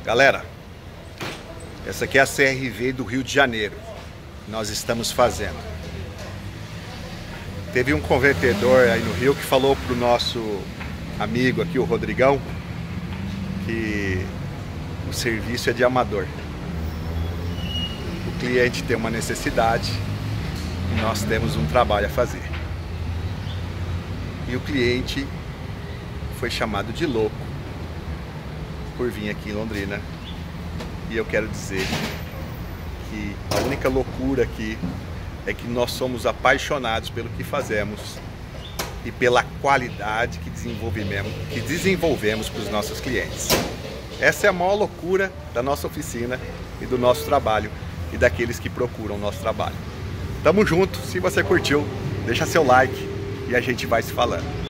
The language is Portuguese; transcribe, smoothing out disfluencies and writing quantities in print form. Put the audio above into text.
Galera, essa aqui é a CRV do Rio de Janeiro. Nós estamos fazendo. Teve um convertedor aí no Rio que falou pro nosso amigo aqui, o Rodrigão, que o serviço é de amador. O cliente tem uma necessidade e nós temos um trabalho a fazer. E o cliente foi chamado de louco por vir aqui em Londrina. E eu quero dizer que a única loucura aqui é que nós somos apaixonados pelo que fazemos e pela qualidade que desenvolvemos para os nossos clientes. Essa é a maior loucura da nossa oficina e do nosso trabalho e daqueles que procuram o nosso trabalho. Tamo junto, se você curtiu, deixa seu like e a gente vai se falando.